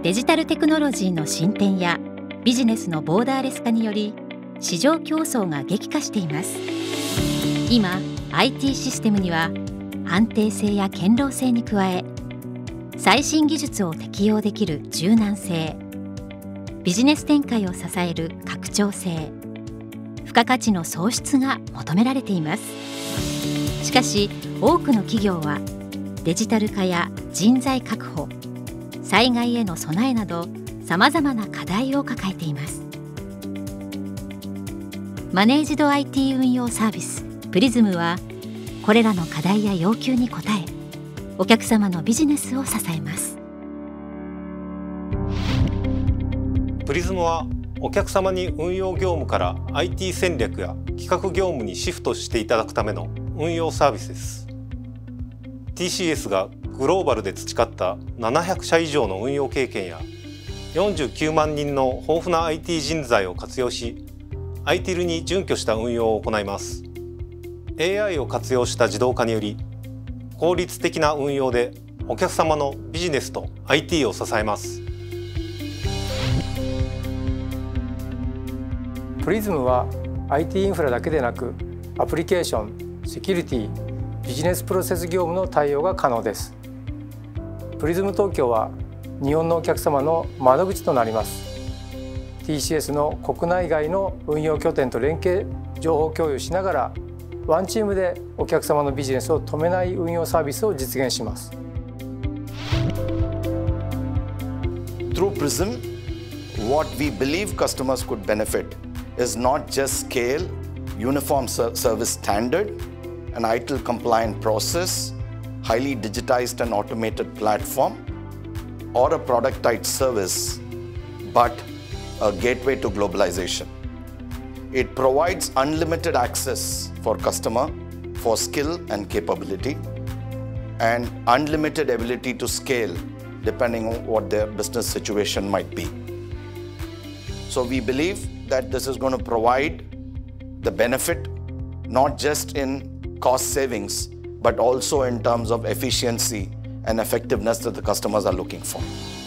デジタルテクノロジーの進展やビジネスのボーダーレス化により市場競争が激化しています。今 IT システムには安定性や堅牢性に加え、最新技術を適用できる柔軟性、ビジネス展開を支える拡張性、付加価値の創出が求められています。しかし多くの企業はデジタル化や人材確保、災害への備えなどさまざまな課題を抱えています。マネージド IT 運用サービスプリズムはこれらの課題や要求に応え、お客様のビジネスを支えます。 プリズムはお客様に運用業務から IT 戦略や企画業務にシフトしていただくための運用サービスです。 TCS がグローバルで培った700社以上の運用経験や49万人の豊富な IT 人材を活用し、 ITIL に準拠した運用を行います。 AI を活用した自動化により効率的な運用でお客様のビジネスと IT を支えます。 プリズムは IT インフラだけでなくアプリケーション、セキュリティ、ビジネスプロセス業務の対応が可能です。プリズム東京は日本のお客様の窓口となります。 TCS の国内外の運用拠点と連携、情報共有しながらワンチームでお客様のビジネスを止めない運用サービスを実現します。 Through Prism, what we believe customers could benefit is not just scale, uniform service standard, an ITIL compliant process, highly digitized and automated platform, or a productized service, but a gateway to globalization. It provides unlimited access for customer for skill and capability, and unlimited ability to scale depending on what their business situation might be. So we believe that this is going to provide the benefit not just in cost savings, but also in terms of efficiency and effectiveness that the customers are looking for.